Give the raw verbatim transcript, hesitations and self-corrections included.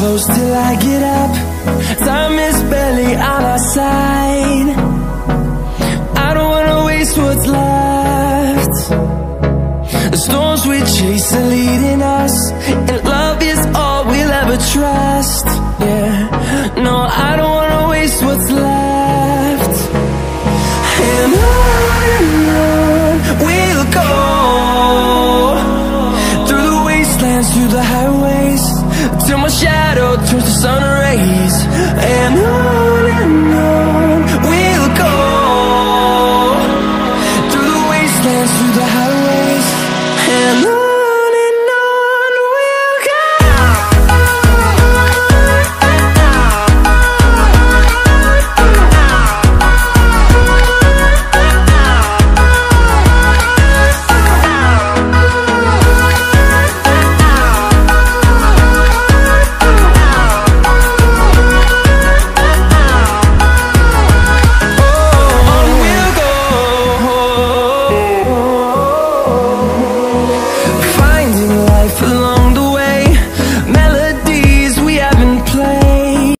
close till I get up. Time is barely on our side. I don't wanna waste what's left. The storms we chase are leading us, and love is all we'll ever trust. Yeah, no, I don't wanna waste what's left. And on and on we'll go, through the wastelands, through the highways, till my shadow turns to sun